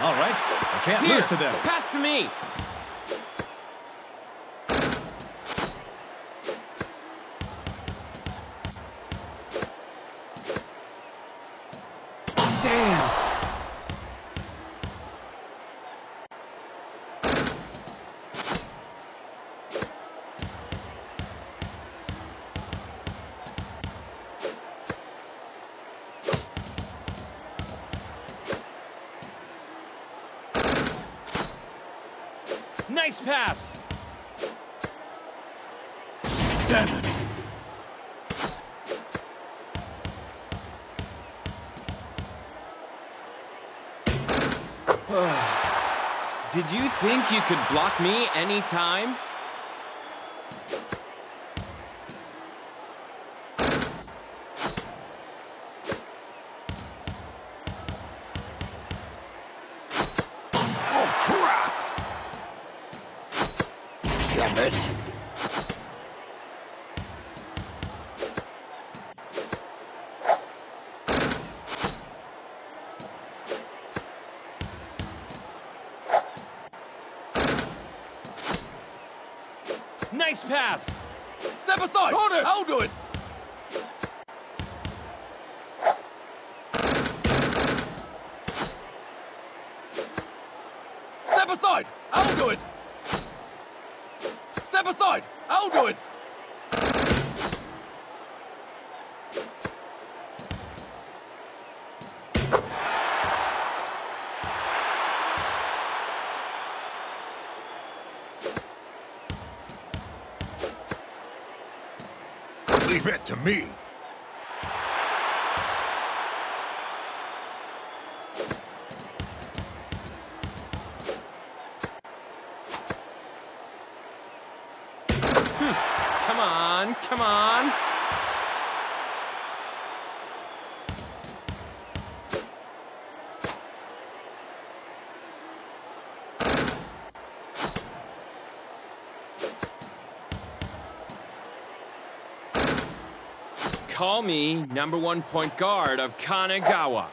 All right, I can't Here, lose to them. pass to me. Damn. Nice pass. Damn it. Did you think you could block me anytime? Oh, crap! Damn it. Nice pass. Step aside! Hold it! I'll do it! Step aside! I'll do it! Step aside! I'll do it! Leave it to me. Come on, come on. Call me #1 point guard of Kanagawa.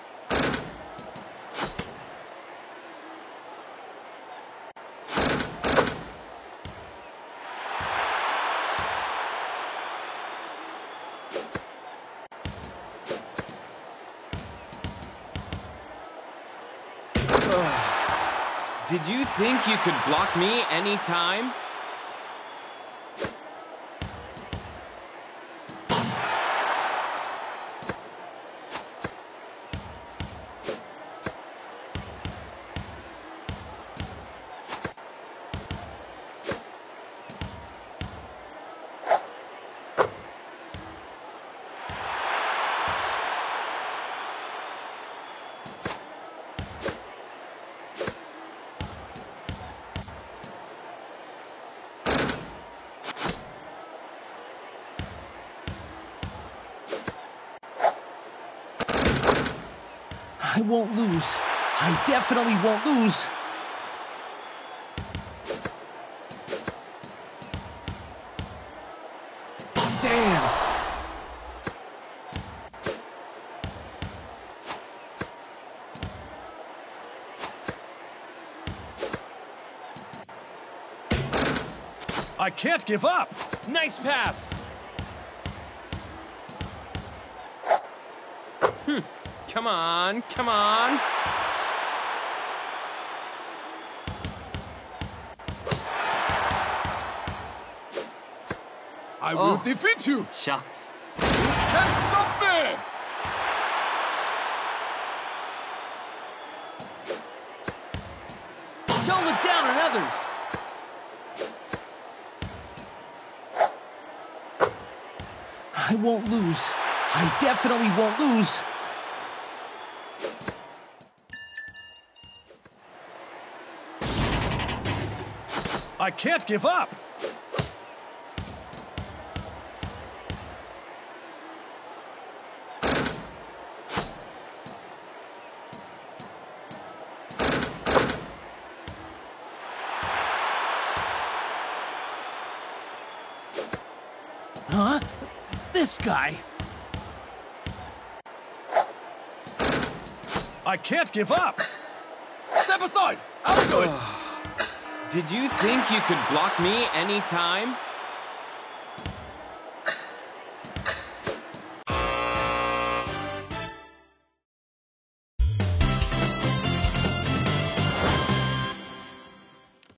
Did you think you could block me anytime? I won't lose. I definitely won't lose. Damn. I can't give up! Nice pass. Come on, come on. I will defeat you! Shucks. Can't stop me! Don't look down on others. I won't lose. I definitely won't lose. I can't give up! Huh? This guy. I can't give up! Step aside! I'm good! Did you think you could block me anytime?